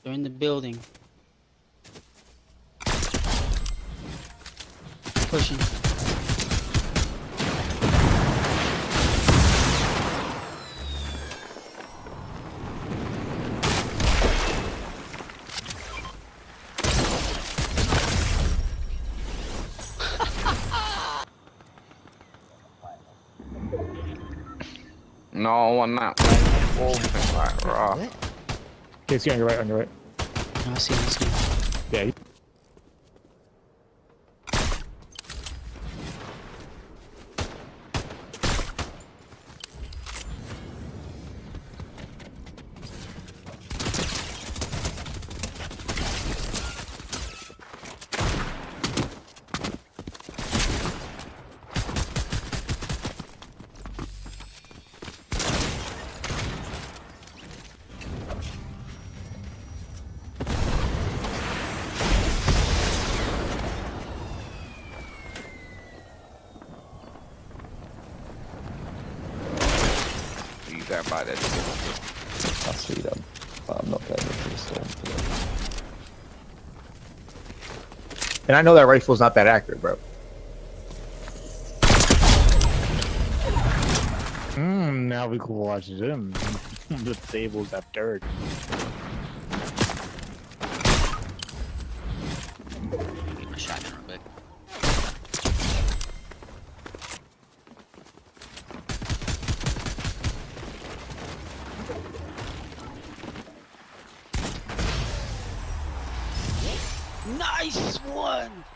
They're in the building. Pushing. No, on that one. Like, raw. Okay, see on your right, on your right. No, I see him, I see him. Yeah. You got by that. I see them, but I'm not going into the storm today. And I know that rifle's not that accurate, bro. Now we can watch them. The tables have dirt. Get my shotgun real quick. Nice one!